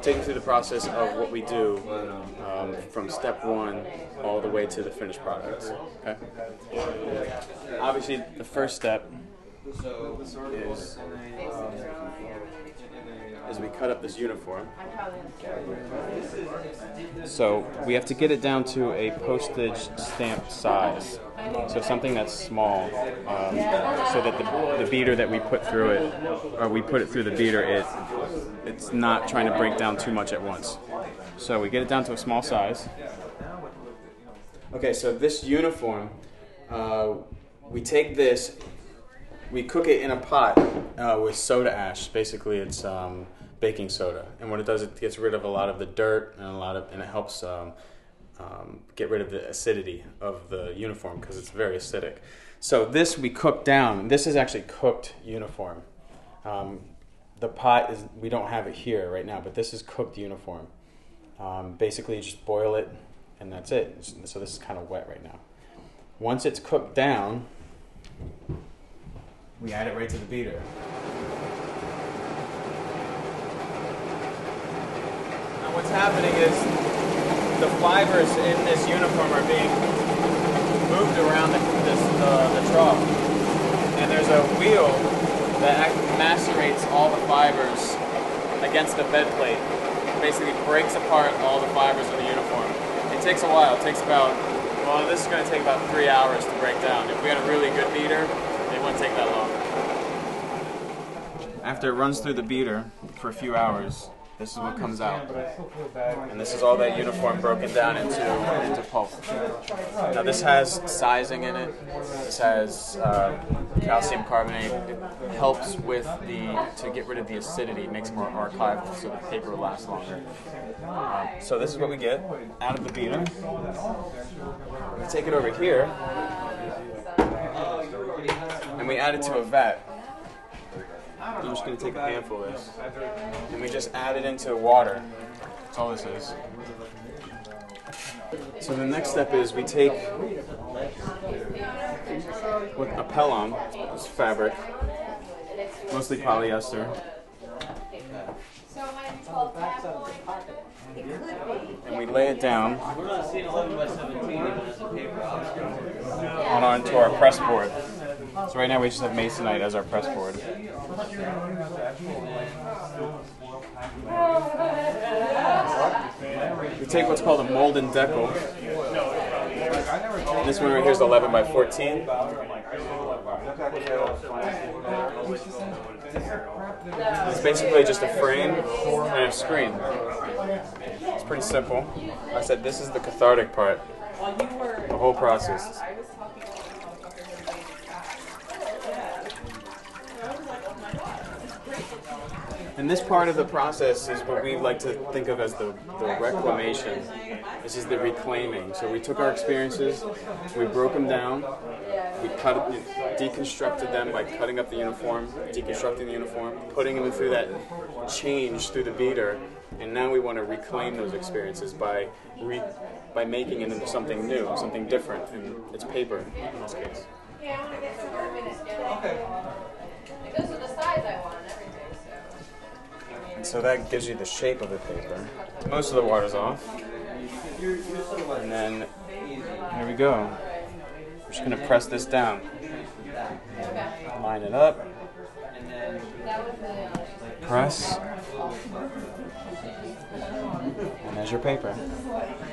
take you through the process of what we do from step one all the way to the finished product. Okay. Obviously, the first step is we cut up this uniform. So we have to get it down to a postage stamp size. So something that's small, so that the beater that we put through it, or we put it through the beater, it's not trying to break down too much at once. So we get it down to a small size. Okay, so this uniform, we take this, we cook it in a pot with soda ash. Basically, it's baking soda, and what it does, it gets rid of a lot of the dirt and it helps get rid of the acidity of the uniform because it's very acidic. So this we cook down. This is actually cooked uniform. The pot is, we don't have it here right now, but this is cooked uniform. Basically, you just boil it, and that's it. So this is kind of wet right now. Once it's cooked down, we add it right to the beater. Now what's happening is the fibers in this uniform are being moved around the trough. And there's a wheel that macerates all the fibers against the bed plate. Basically breaks apart all the fibers of the uniform. It takes a while. It takes about, well, this is going to take about 3 hours to break down. If we had a really good beater, it wouldn't take that long. After it runs through the beater for a few hours, this is what comes out. And this is all that uniform broken down into pulp. Now this has sizing in it. This has calcium carbonate. It helps with to get rid of the acidity. It makes it more archival so the paper will last longer. So this is what we get out of the beater. We take it over here and we add it to a vat. I'm just going to take a handful of this, and we just add it into water. That's all this is. So the next step is we take a pellon, it's fabric, mostly polyester, and we lay it down onto our press board. So right now we just have masonite as our press board. We take what's called a mold and decal. This one right here is 11 by 14. It's basically just a frame and a screen. It's pretty simple. Like I said, this is the cathartic part, the whole process. And this part of the process is what we like to think of as the reclamation. This is the reclaiming. So we took our experiences, we broke them down, we deconstructed them by cutting up the uniform, deconstructing the uniform, putting them through that change through the beater, and now we want to reclaim those experiences by making it into something new, something different, and it's paper in this case. Yeah, I want to get some more minutes going. This is the size I want and everything. And so that gives you the shape of the paper. Most of the water's off. And then, here we go. We're just going to press this down. Line it up. Press. And there's your paper.